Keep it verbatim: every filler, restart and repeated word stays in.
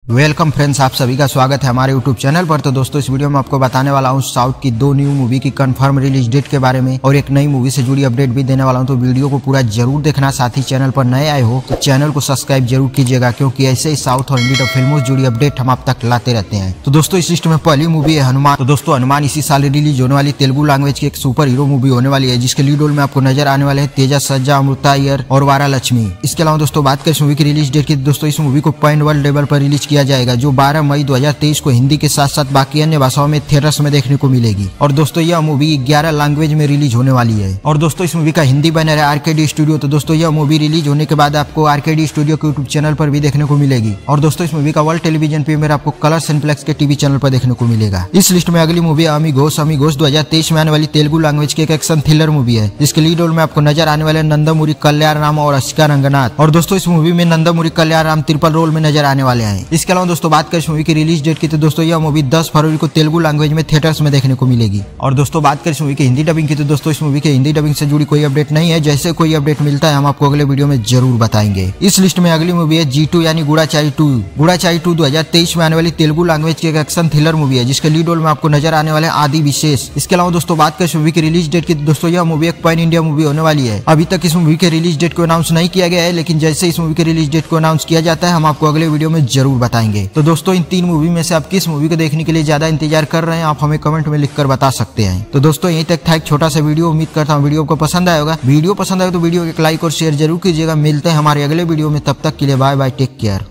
Welcome friends, आप सभी का स्वागत है हमारे यूट्यूब चैनल पर। तो दोस्तों, इस वीडियो में आपको बताने वाला हूँ साउथ की दो न्यू मूवी की कंफर्म रिलीज डेट के बारे में और एक नई मूवी से जुड़ी अपडेट भी देने वाला हूँ। तो वीडियो को पूरा जरूर देखना। साथ ही चैनल पर नए आए हो तो चैनल को सब्सक्राइब जरूर कीजिएगा, क्योंकि ऐसे ही साउथ और इंडियन फिल्मों से जुड़ी अपडेट हम आप तक लाते रहते हैं। तो दोस्तों, इस लिस्ट में पहली मूवी है हनुमान। तो दोस्तों, हनुमान इसी साल रिलीज होने वाली तेलुगु लैंग्वेज की एक सुपर हीरो मूवी होने वाली है, जिसके लीड रोल में आपको नजर आने वाले हैं तेजा सज्जा, अमृता अय्यर और वारा लक्ष्मी। इसके अलावा दोस्तों, बात करें इस मूवी की रिलीज डेट की, दोस्तों इस मूवी को पैन वर्ल्ड लेवल पर रिलीज किया जाएगा, जो बारह मई दो हज़ार तेईस को हिंदी के साथ साथ बाकी अन्य भाषाओं में थिएटर्स में देखने को मिलेगी। और दोस्तों, यह मूवी ग्यारह लैंग्वेज में रिलीज होने वाली है। और दोस्तों, इस मूवी का हिंदी बैनर है आरकेडी स्टूडियो। तो दोस्तों, यह मूवी रिलीज होने के बाद आपको आरकेडी स्टूडियो के यूट्यूब चैनल पर भी देखने को मिलेगी। और दोस्तों, इस मूवी का वर्ल्ड टेलीविजन प्रीमियर आपको कलर सिनेप्लेक्स के टीवी चैनल पर देखने को मिलेगा। इस लिस्ट में अगली मूवी अमीगोस। अमीगोस दो हज़ार तेईस में आने वाली तेलुगु लैंग्वेज की एक एक्शन थ्रिलर मूवी है, जिसके लीड रोल में आपको नजर आने वाले नंदमुरी कल्याण राम और असिका रंगनाथ। और दोस्तों, इस मूवी में नंदमुरी कल्याण राम ट्रिपल रोल में नजर आने वाले हैं। इसके अलावा दोस्तों, बात करें इस मूवी की रिलीज डेट की, तो दोस्तों यह मूवी दस फरवरी को तेलुगु लैंग्वेज में थिएटर्स में देखने को मिलेगी। और दोस्तों, बात करें इस मूवी की हिंदी डबिंग की, तो दोस्तों इस मूवी के हिंदी डबिंग से जुड़ी कोई अपडेट नहीं है। जैसे कोई अपडेट मिलता है हम आपको अगले वीडियो में जरूर बताएंगे। इस लिस्ट में अगली मूवी है जी टू यानी गूढ़ाचारी टू। गूढ़ाचारी टू दो हज़ार तेईस में आने वाली तेलुगु लैंग्वेज की एक एक्शन थ्रिलर मूवी है, जिसके लीड रोल में आपको नजर आने वाले आदि विशेष। इसके अलावा दोस्तों, बात करें इस मूवी की रिलीज डेट की, दोस्तों यह मूवी एक पैन इंडिया मूवी होने वाली है। अभी तक इस मूवी के रिलीज डेट को अनाउंस नहीं किया गया है, लेकिन जैसे इस मूवी के रिलीज डेट को अनाउंस किया जाता है हम आपको अगले वीडियो में जरूर बताएंगे। तो दोस्तों, इन तीन मूवी में से आप किस मूवी को देखने के लिए ज्यादा इंतजार कर रहे हैं, आप हमें कमेंट में लिखकर बता सकते हैं। तो दोस्तों, यहीं तक था एक छोटा सा वीडियो। उम्मीद करता हूँ वीडियो को पसंद आया होगा। वीडियो पसंद आए तो वीडियो को एक लाइक और शेयर जरूर कीजिएगा। मिलते हैं हमारे अगले वीडियो में, तब तक के लिए बाय बाय, टेक केयर।